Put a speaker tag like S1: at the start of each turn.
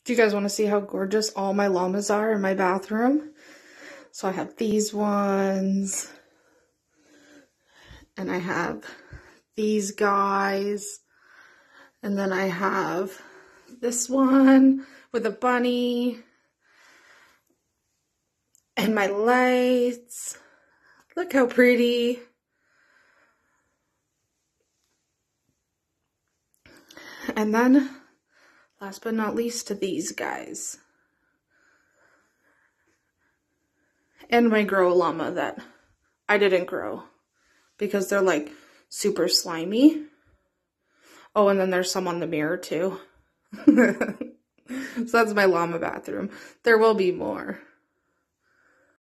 S1: Do you guys want to see how gorgeous all my llamas are in my bathroom? So I have these ones, and I have these guys, and then I have this one with a bunny, and my lights. Look how pretty. And then, last but not least, to these guys. And my grow llama that I didn't grow because they're like super slimy. Oh, and then there's some on the mirror too. So that's my llama bathroom. There will be more.